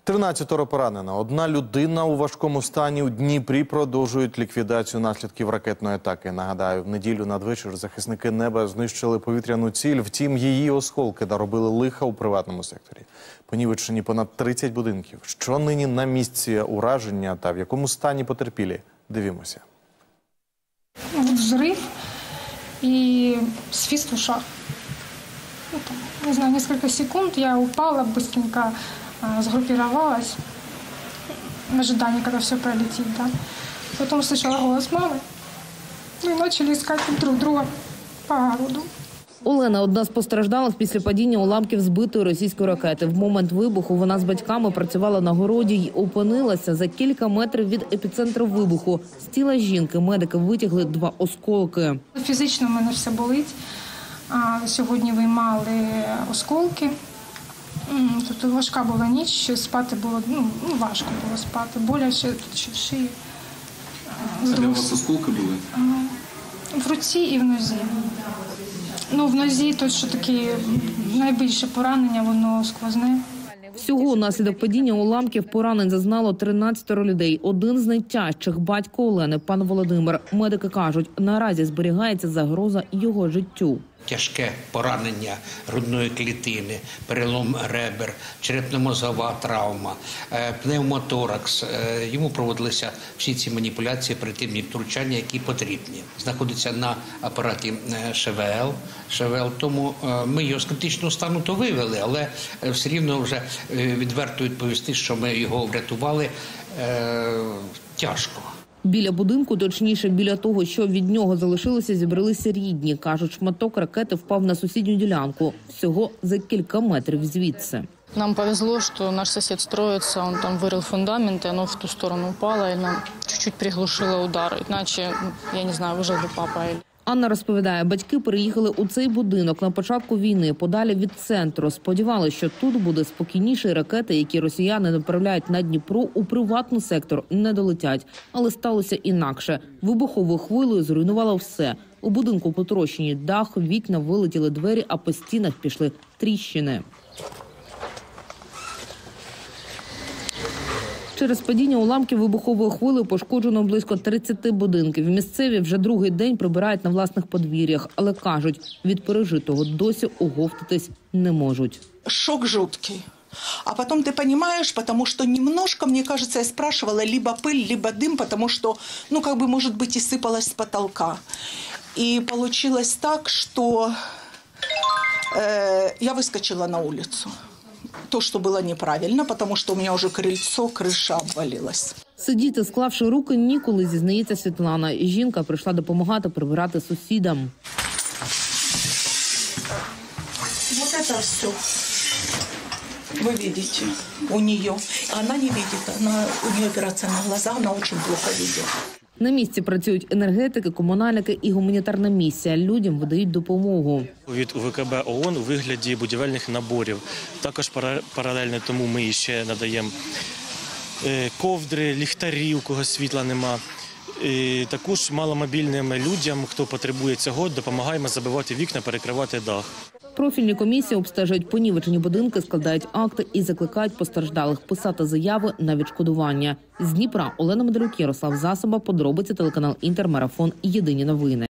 13 поранено. Одна людина у важкому стані. У Дніпрі продовжують ліквідацію наслідків ракетної атаки. Нагадаю, в неділю надвечір захисники неба знищили повітряну ціль. Втім, її осколки наробили лиха у приватному секторі. Понівечені понад 30 будинків. Що нині на місці ураження та в якому стані потерпілі? Дивімося. Взрыв и свист в ушах. Не знаю, несколько секунд я упала, быстренько сгруппировалась в ожидании, когда все пролетит. Да. Потом услышала голос мамы. Мы начали искать друг друга по городу. Олена – одна з постраждалих після падіння уламків збитої російської ракети. В момент вибуху вона з батьками працювала на городі й опинилася за кілька метрів від епіцентру вибуху. З тіла жінки медики витягли 2 осколки. Фізично в мене все болить. Сьогодні виймали осколки. Тобто важка була ніч, спати було важко було спати. Боляче тут в шиї. А де у вас осколки були? В руці і в нозі. В нозі тут що таке найбільше поранення, воно сквозне. Всього внаслідок падіння уламків поранень зазнало 13 людей. Один з найтяжчих – батько Олени, пан Володимир. Медики кажуть, наразі зберігається загроза його життю. Тяжке поранення грудної клітини, перелом ребер, черепно-мозгова травма, пневмоторакс. Йому проводилися всі ці маніпуляції, оперативні втручання, які потрібні. Знаходиться на апараті ШВЛ, тому ми його з критичного стану то вивели, але все рівно вже відверто відповісти, що ми його врятували, тяжко. Біля будинку, точніше, біля того, що від нього залишилося, зібралися рідні. Кажуть, шматок ракети впав на сусідню ділянку. Всього за кілька метрів звідси. Нам повезло, что наш сосед строится, он там вырыл фундамент, и оно в ту сторону упало, и нам чуть-чуть приглушило удар. Иначе, я не знаю, выжил бы папа. Анна розповідає, батьки переїхали у цей будинок на початку війни, подалі від центру. Сподівалися, що тут буде спокійніше, ракети, які росіяни направляють на Дніпро, у приватний сектор не долетять. Але сталося інакше. Вибуховою хвилею зруйнувало все. У будинку потрощені дах, вікна, вилетіли двері, а по стінах пішли тріщини. Через падіння уламків вибуховою хвилею пошкоджено близько 30 будинків. Місцеві вже другий день прибирають на власних подвір'ях, але кажуть, від пережитого досі оговтатись не можуть. Шок жуткий. А потом ты понимаешь, потому что немножко, мне кажется, я спрашивала, либо пыль, либо дым, потому что, может быть, и сыпалось с потолка. И получилось так, что я выскочила на улицу. То, что было неправильно, потому что у меня уже крыльцо, крыша обвалилась. Сидіти, склавши руки, ніколи, зізнається Світлана. Жінка прийшла допомагати прибирати сусідам. Вот это все. Вы видите у нее. Она не видит, у нее операция на глаза, она очень плохо видит. На місці працюють енергетики, комунальники і гуманітарна місія. Людям видають допомогу. Від УВКБ ООН у вигляді будівельних наборів. Також паралельно тому ми ще надаємо ковдри, ліхтарі, у кого світла нема. Також маломобільним людям, хто потребує цього, допомагаємо забивати вікна, перекривати дах. Профільні комісії обстежують понівечені будинки, складають акти і закликають постраждалих писати заяви на відшкодування. З Дніпра Олена Медалюк, Ярослав Засоба, подробиці, телеканал Інтермарафон, Єдині новини.